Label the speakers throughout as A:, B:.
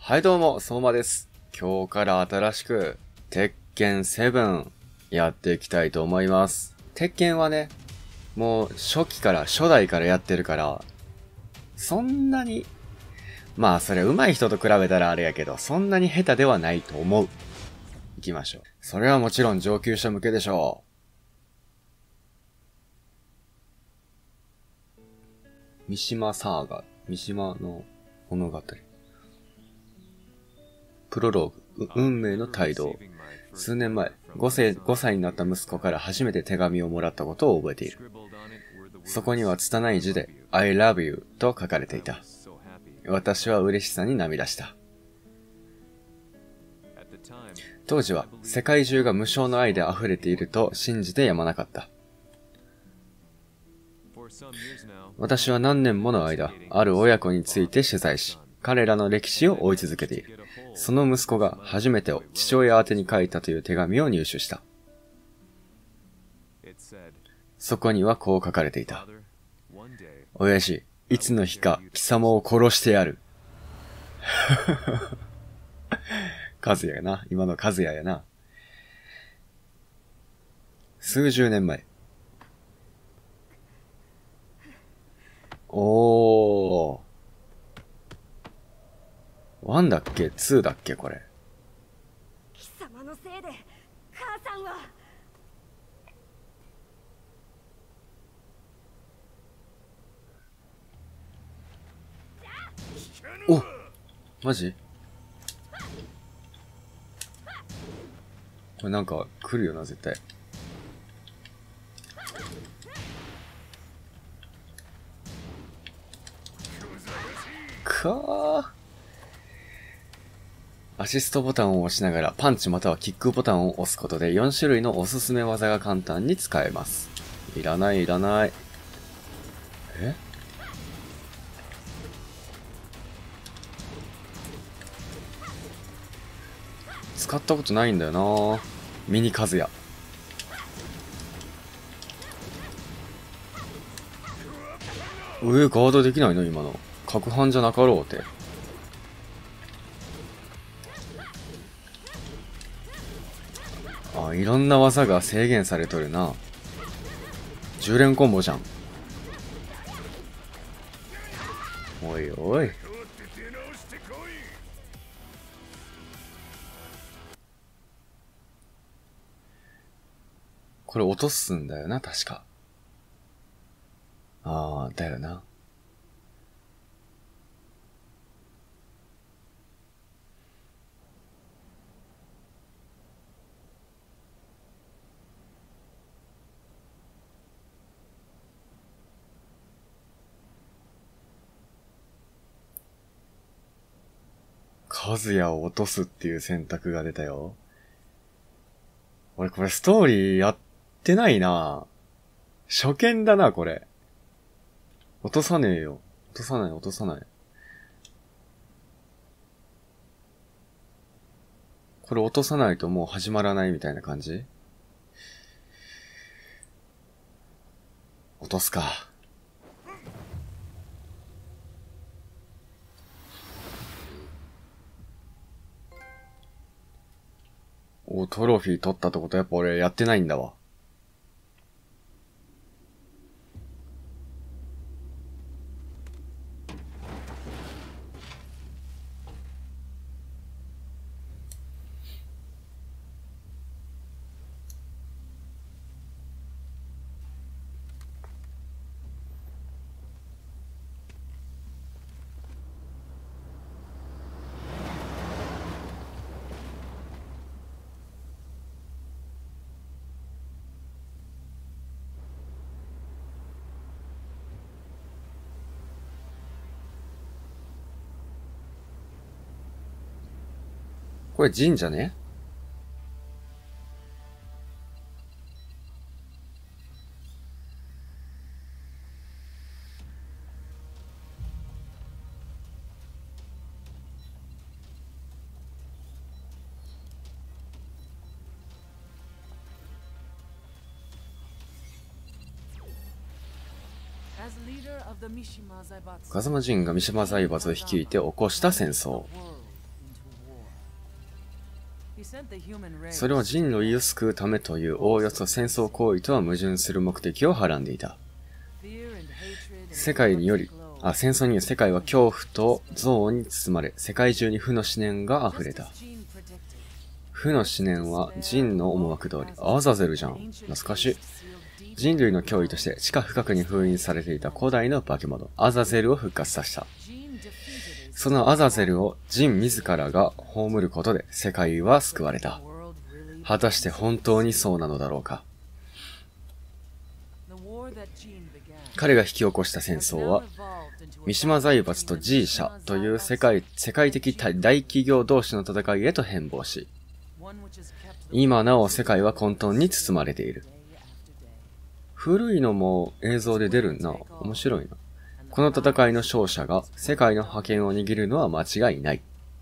A: はいどうも、相馬です。今日から新しく、鉄拳7やっていきたいと思います。鉄拳はね、もう初代からやってるから、そんなに、まあそれ上手い人と比べたらあれやけど、そんなに下手ではないと思う。行きましょう。それはもちろん上級者向けでしょう。三島サーガ、三島の物語。プロローグ、運命の帯同。数年前、5歳になった息子から初めて手紙をもらったことを覚えている。そこには拙い字で I love you と書かれていた。私は嬉しさに涙した。当時は世界中が無償の愛で溢れていると信じてやまなかった。私は何年もの間、ある親子について取材し、彼らの歴史を追い続けている。その息子が初めてを父親宛てに書いたという手紙を入手した。そこにはこう書かれていた。親父、いつの日か貴様を殺してやる。和也やな。今の和也やな。数十年前。おー。1だっけ ?2 だっけこれ。
B: 貴様のせいで母さんは。
A: お、マジ？これなんか来るよな絶対。アシストボタンを押しながらパンチまたはキックボタンを押すことで4種類のおすすめ技が簡単に使えます。いらないいらない。え？使ったことないんだよな。ミニカズヤ。ガードできないの今の。角半じゃなかろうって。あ、いろんな技が制限されとるな。10連コンボじゃん。おいおい。これ落とすんだよな、確か。ああ、だよな。カズヤを落とすっていう選択が出たよ。俺これストーリーやってないな。初見だな、これ。落とさねえよ。落とさない、落とさない。これ落とさないともう始まらないみたいな感じ？落とすか。お、トロフィー取ったってことやっぱ俺やってないんだわ。これ神社ね。風間陣が三島財閥を率いて起こした戦争。 それは人類を救うためというおおよそ戦争行為とは矛盾する目的をはらんでいた。戦争により世界は恐怖と憎悪に包まれ、世界中に負の思念が溢れた。負の思念はジンの思惑通り。アザゼルじゃん。懐かしい。人類の脅威として地下深くに封印されていた古代の化け物、アザゼルを復活させた。そのアザゼルをジン自らが葬ることで世界は救われた。果たして本当にそうなのだろうか。彼が引き起こした戦争は、三島財閥と G 社という世界的大企業同士の戦いへと変貌し、今なお世界は混沌に包まれている。古いのも映像で出るんな。面白いな。この戦いの勝者が世界の覇権を握るのは間違いない。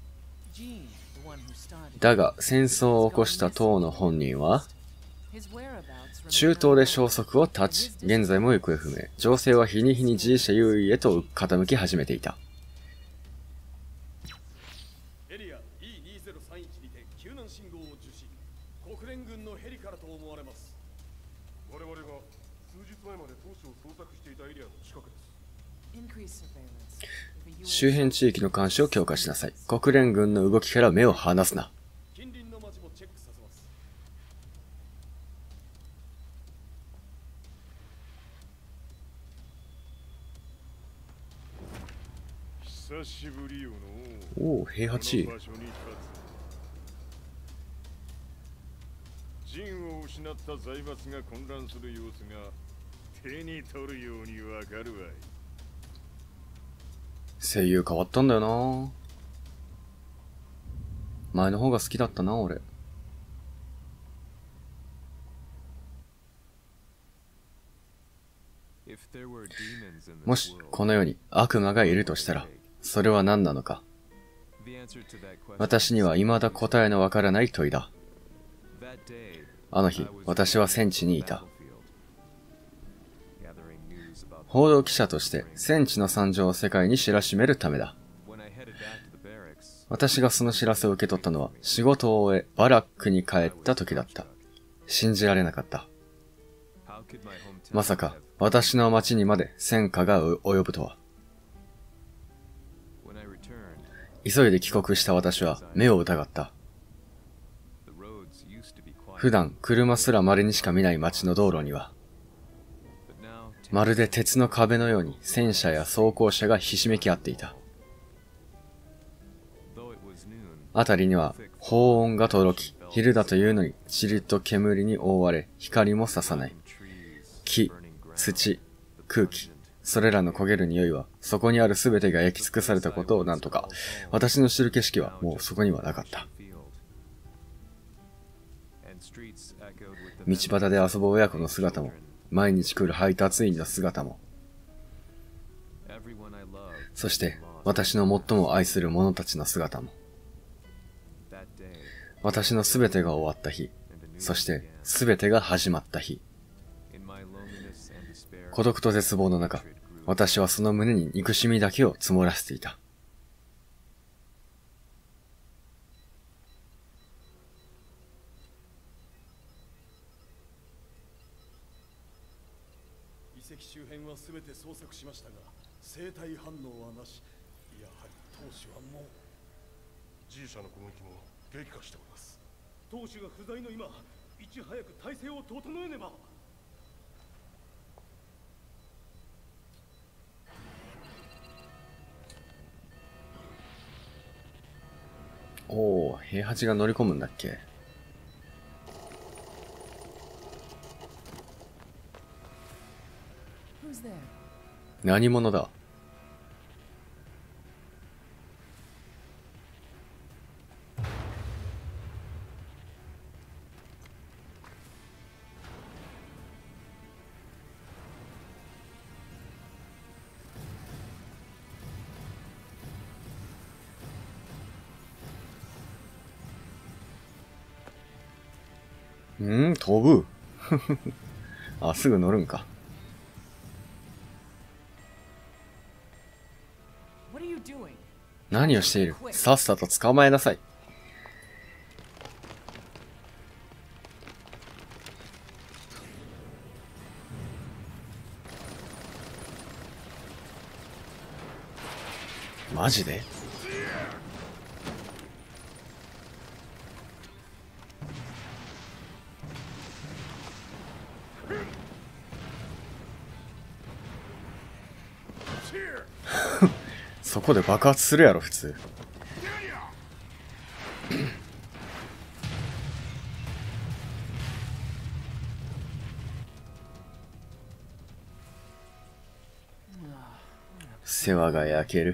A: だが、戦争を起こした党の本人は、中東で消息を絶ち、現在も行方不明。情勢は日に日に G 社優位へと傾き始めていた。
C: エリア E2031 にて救難信号を受信。国連軍のヘリからと思われます。我々が数日前まで当初を捜索していたエリアの近くです。
A: 周辺地域の監視を強化しなさい。国連軍の動きから目を離すな。
C: 近隣の町もチェックさせます。久しぶりよの。
A: おお、平八。
C: 陣を失った財閥が混乱する様子が手に取るようにわかるわい。
A: 声優変わったんだよな。前の方が好きだったな、俺。もし、この世に悪魔がいるとしたら、それは何なのか。私には未だ答えのわからない問いだ。あの日、私は戦地にいた。報道記者として戦地の惨状を世界に知らしめるためだ。私がその知らせを受け取ったのは仕事を終えバラックに帰った時だった。信じられなかった。まさか私の町にまで戦火が及ぶとは。急いで帰国した私は目を疑った。普段車すら稀にしか見ない街の道路には、まるで鉄の壁のように戦車や装甲車がひしめき合っていた。辺りには砲音が轟き、昼だというのに塵と煙に覆われ、光も差さない。木、土、空気、それらの焦げる匂いは、そこにあるすべてが焼き尽くされたことをなんとか、私の知る景色はもうそこにはなかった。道端で遊ぶ親子の姿も、毎日来る配達員の姿も、そして私の最も愛する者たちの姿も、私のすべてが終わった日、そしてすべてが始まった日。孤独と絶望の中、私はその胸に憎しみだけを積もらせていた。
C: 遺跡周辺は全て捜索しましたが、生体反応はなし。やはり当主はもう G 社の攻撃も激化しております。当主が不在の今、いち早く体制を整えねば。
A: おお、平八が乗り込むんだっけ。何者だ。飛ぶあ、すぐ乗るんか。何をしている。さっさと捕まえなさい。 ジで？そこで爆発するやろ普通。世話が焼ける。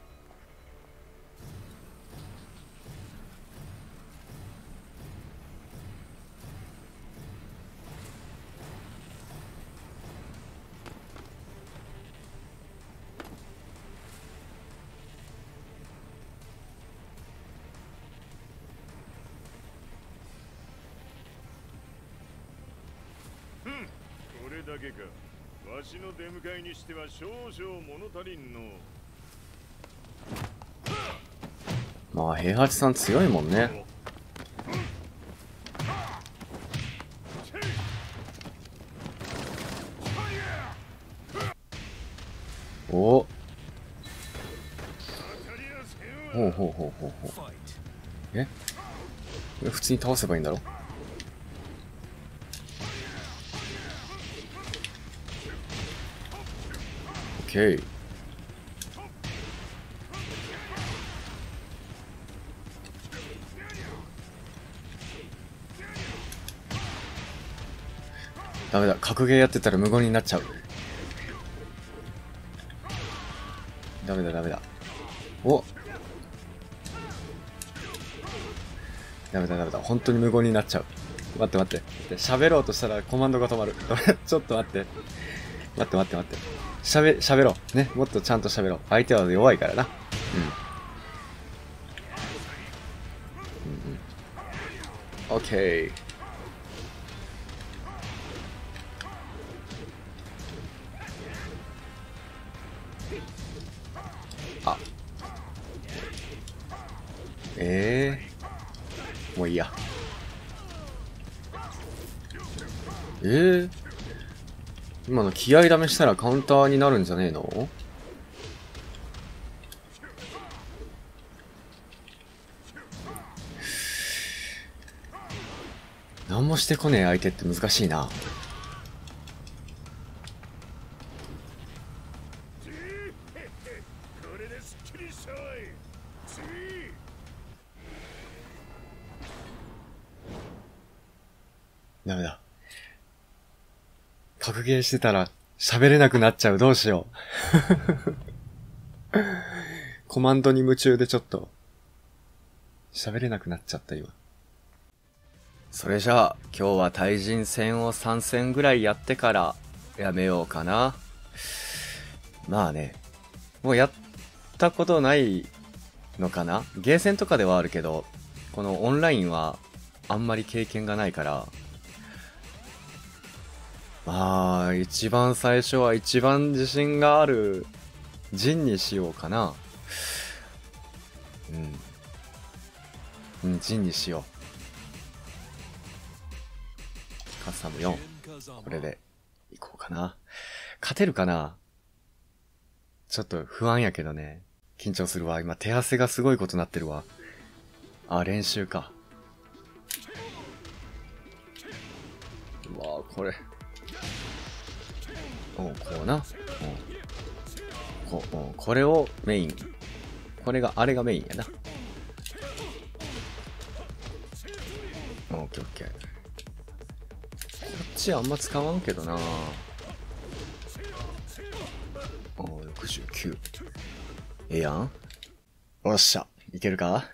C: これだけか。わしの出迎えにしては少々物足りんの。
A: まあ平八さん強いもんね。お。ほうほうほうほうほう。え？普通に倒せばいいんだろ？オッケー。ダメだ、格ゲーやってたら無言になっちゃう。ダメだダメだ。お、ダメだダメだ、本当に無言になっちゃう。待って待って。喋ろうとしたらコマンドが止まる。ちょっと待って。待って待って待って。喋ろう。ね、もっとちゃんと喋ろう。相手は弱いからな。オッケー。あ。もういいや。今の気合試したらカウンターになるんじゃねえの？何もしてこねえ相手って難しいな。ダメだ。格ゲーしてたら喋れなくなっちゃう。どうしよう。コマンドに夢中でちょっと喋れなくなっちゃった今。それじゃあ今日は対人戦を3戦ぐらいやってからやめようかな。まあね、もうやったことないのかな。ゲーセンとかではあるけど、このオンラインはあんまり経験がないから、まあ一番最初は一番自信があるジンにしようかな。ジンにしよう。カスタム4。これでいこうかな。勝てるかな？ちょっと不安やけどね。緊張するわ。今手汗がすごいことになってるわ。あ、練習か。うわこれ。こうな。これをメイン。あれがメインやな。オッケーオッケー。こっちあんま使わんけどな。69。ええやん。おっしゃ。いけるか？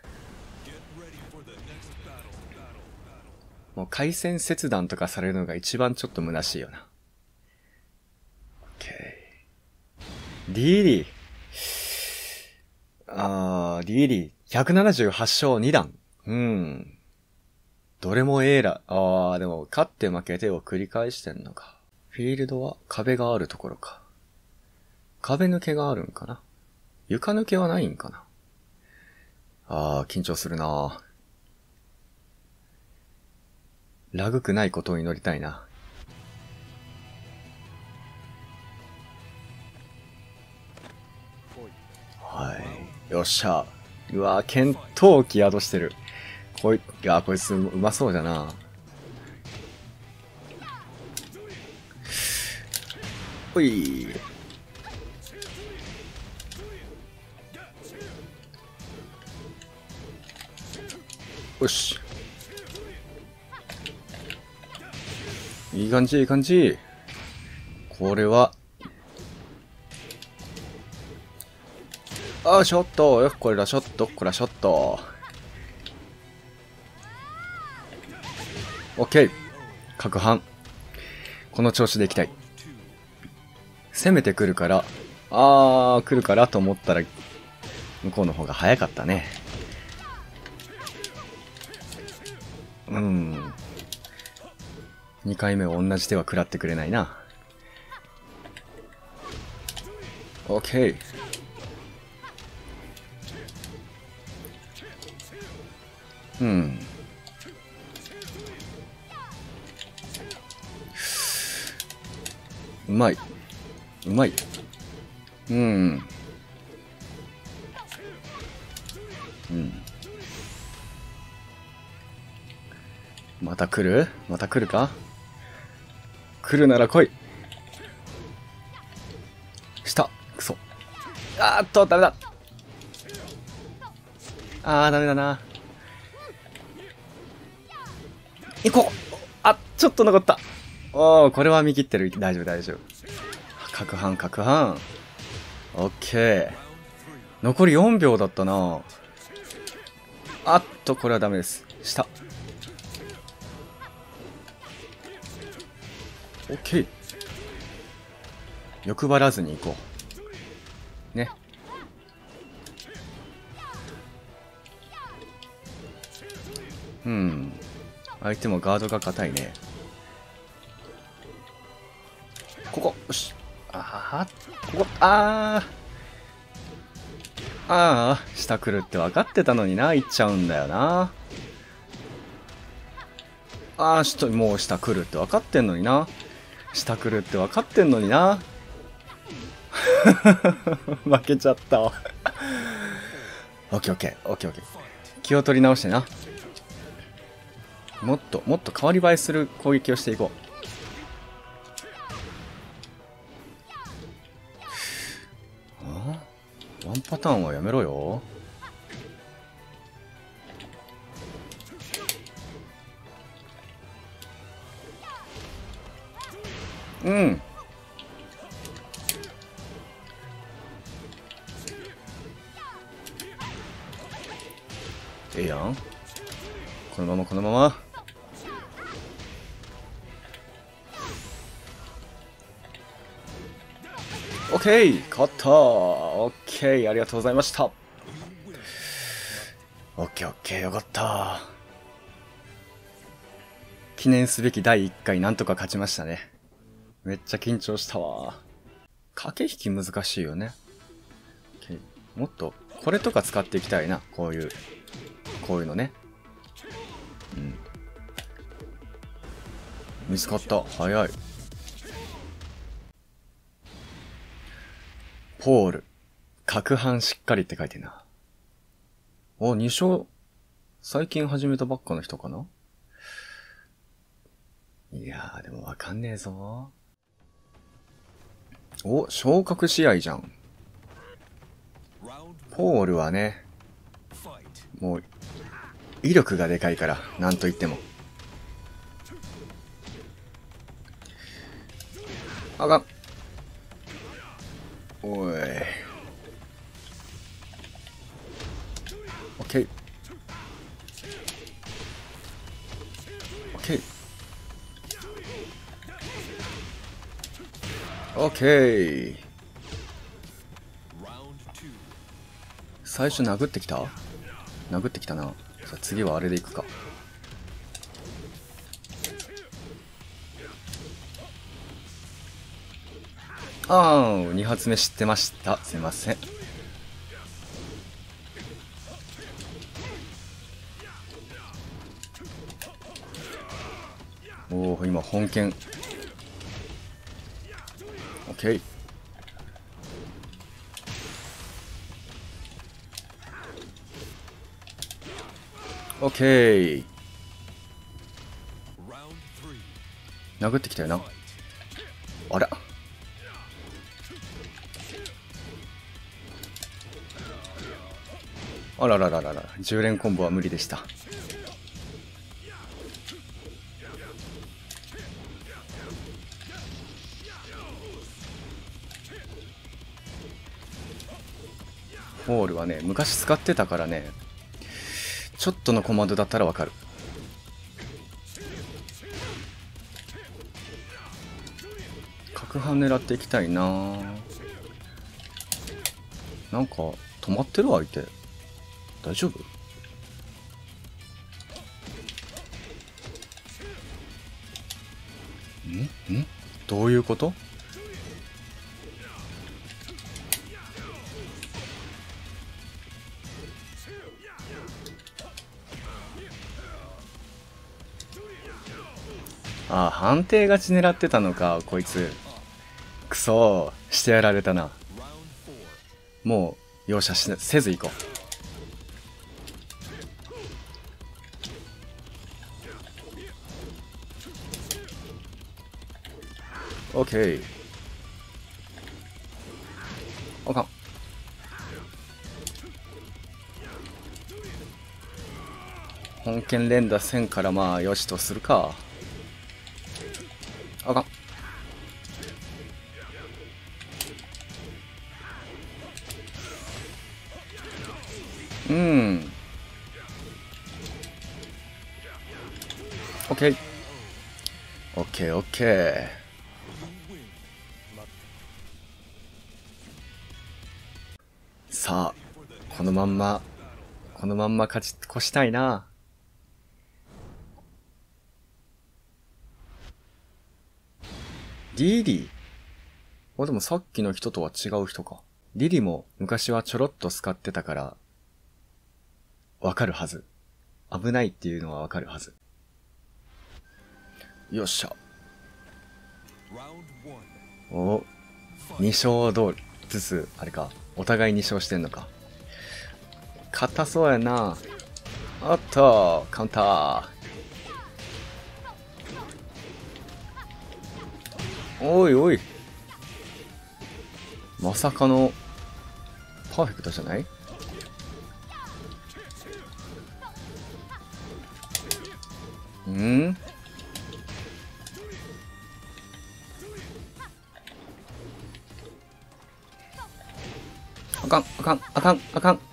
A: もう回線切断とかされるのが一番ちょっと虚しいよな。オッケー。リリー。リリー。178勝2段。どれもエラー。でも、勝って負けてを繰り返してんのか。フィールドは壁があるところか。壁抜けがあるんかな。床抜けはないんかな。緊張するな。ラグくないことを祈りたいな。はい。 よっしゃ。うわ、剣闘機宿してる。こいつうまそうだな。ほい。よし。いい感じ、いい感じ。これは。あ、ショット。よ、これらショット、これらショット。オッケー。攪拌。この調子でいきたい。攻めてくるから、来るからと思ったら、向こうの方が早かったね。2回目は同じ手は食らってくれないな。オッケー。うまい。うまい。また来る？また来るか？来るなら来い。下。くそ。ダメだ。ダメだな。行こう。ちょっと残った。これは見切ってる。大丈夫、大丈夫。攪拌。オッケー。残り4秒だったな。これはダメです。下。オッケー。欲張らずに行こう。ね。相手もガードが硬いね。ここ、よし。ここ、下来るって分かってたのにな、行っちゃうんだよな。もう下来るって分かってんのにな。下来るって分かってんのにな。負けちゃったわ。オッケー。気を取り直してな。もっと変わり映えする攻撃をしていこう。ワンパターンはやめろよ。ええやん。このまま。オッケー、勝った。オッケー、ありがとうございました。オッケー、よかった。記念すべき第1回なんとか勝ちましたね。めっちゃ緊張したわ。駆け引き難しいよね。もっとこれとか使っていきたいな。こういうのね。見つかった。早い。ポール。攪拌しっかりって書いてんな。2勝。最近始めたばっかの人かな？いやー、でもわかんねえぞ。昇格試合じゃん。ポールはね、もう、威力がでかいから、なんと言っても。あかん。おい。オッケー。オッケー。オッケー。最初殴ってきたな。さあ次はあれでいくか。2発目知ってました。すいません。今本剣。オッケー。 オッケー。殴ってきたよな。あら。あららららら、10連コンボは無理でした。フォールはね、昔使ってたからね、ちょっとのコマンドだったらわかる。角半狙っていきたいな。なんか止まってる相手大丈夫？んどういうこと？ああ、判定勝ち狙ってたのか、こいつ。くそー、してやられたな。もう、容赦せず行こう。オッケー。あかん。本剣連打せんからまあ、よしとするか。あかん。オッケー。オッケーオッケー。さあ、このまんま勝ち越したいな。リリー？でもさっきの人とは違う人か。リリも昔はちょろっと使ってたから、わかるはず。危ないっていうのはわかるはず。よっしゃ。お、2勝ずつ、あれか。お互い2勝してんのか。硬そうやな。おっと、カウンター。おいおい。まさかの、パーフェクトじゃない？あかん、あかん、あかん、あかん。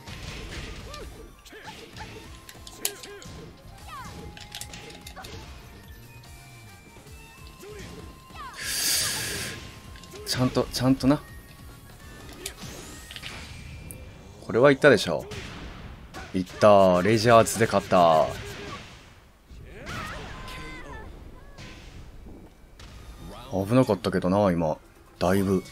A: ちゃんとな。これはいったでしょ。いった。レイジャーズで勝った。危なかったけどな、今。だいぶ。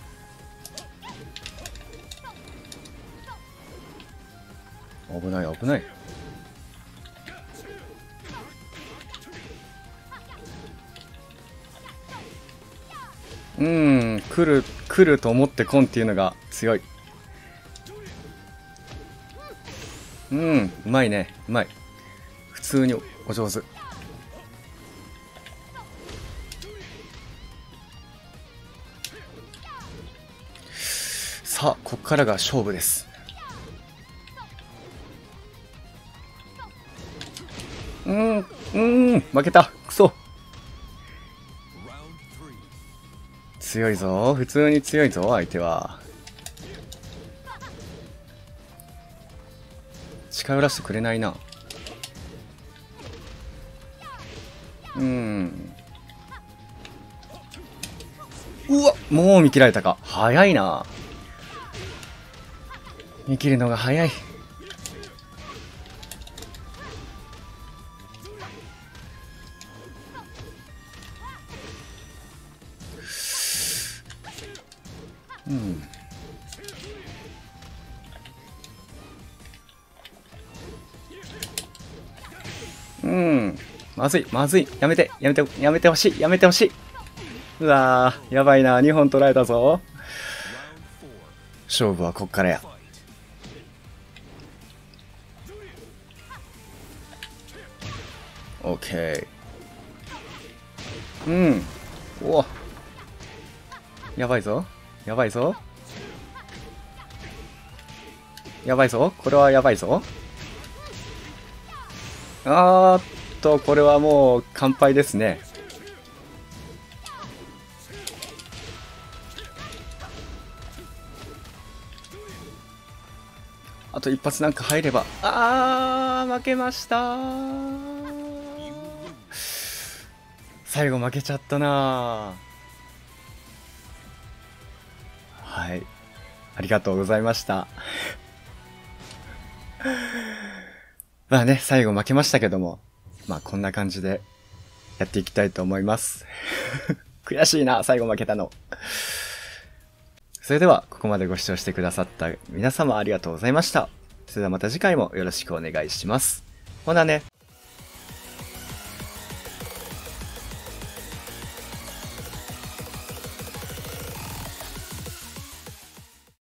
A: 危ない、危ない。来ると思ってこんっていうのが強い。うまいね、うまい。普通にお上手。さあ、こっからが勝負です。負けた。くそ。強いぞ。普通に強いぞ、相手は。近寄らせてくれないな。うわ、もう見切られたか。早いな。見切るのが早い。まずい、まずい。やめてほしい、やめてほしい。うわー、やばいな。2本取られたぞ。勝負はこっからや。
D: オッケー。うん。お、やばいぞ。やばいぞ。やばいぞ。これはやばいぞ。これはもう完敗ですね。あと一発なんか入れば。負けましたー。最後負けちゃったなー。はい。ありがとうございました。まあね、最後負けましたけども、まあこんな感じでやっていきたいと思います。悔しいな、最後負けたの。それでは、ここまでご視聴してくださった皆様ありがとうございました。それではまた次回もよろしくお願いします。ほなね。